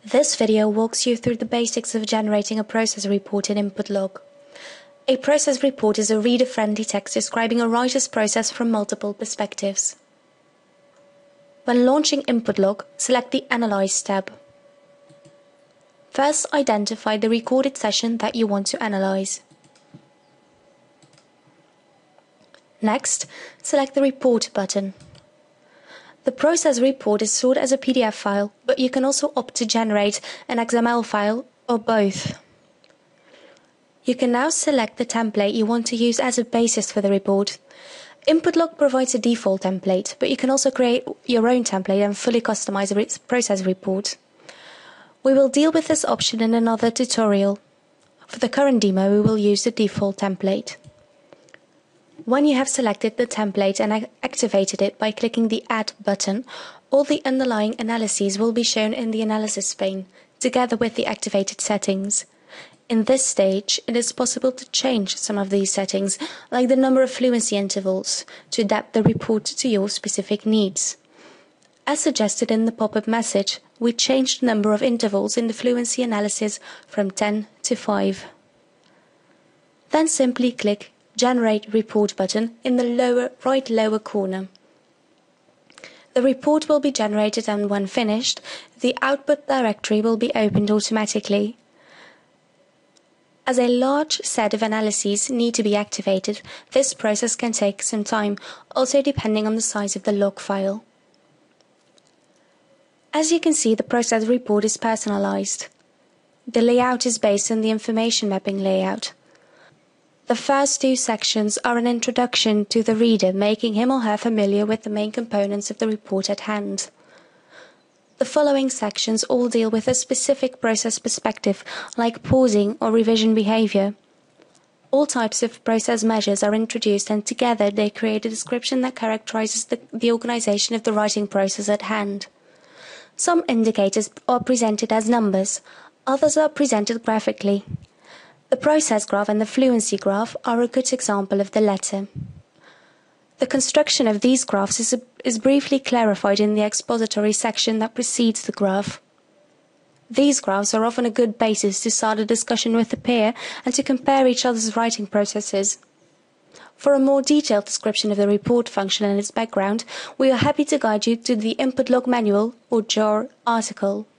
This video walks you through the basics of generating a process report in Inputlog. A process report is a reader-friendly text describing a writer's process from multiple perspectives. When launching Inputlog, select the Analyze tab. First, identify the recorded session that you want to analyze. Next, select the Report button. The process report is stored as a PDF file, but you can also opt to generate an XML file or both. You can now select the template you want to use as a basis for the report. Inputlog provides a default template, but you can also create your own template and fully customize a process report. We will deal with this option in another tutorial. For the current demo, we will use the default template. When you have selected the template and activated it by clicking the Add button, all the underlying analyses will be shown in the Analysis pane, together with the activated settings. In this stage, it is possible to change some of these settings, like the number of fluency intervals, to adapt the report to your specific needs. As suggested in the pop-up message, we changed the number of intervals in the fluency analysis from 10 to 5. Then simply click Generate Report button in the right lower corner. The report will be generated, and when finished, the output directory will be opened automatically. As a large set of analyses need to be activated, this process can take some time, also depending on the size of the log file. As you can see, the process report is personalized. The layout is based on the information mapping layout. The first two sections are an introduction to the reader, making him or her familiar with the main components of the report at hand. The following sections all deal with a specific process perspective, like pausing or revision behavior. All types of process measures are introduced, and together they create a description that characterizes the organization of the writing process at hand. Some indicators are presented as numbers, others are presented graphically. The process graph and the fluency graph are a good example of the latter. The construction of these graphs is briefly clarified in the expository section that precedes the graph. These graphs are often a good basis to start a discussion with a peer and to compare each other's writing processes. For a more detailed description of the report function and its background, we are happy to guide you to the Inputlog manual or JAR article.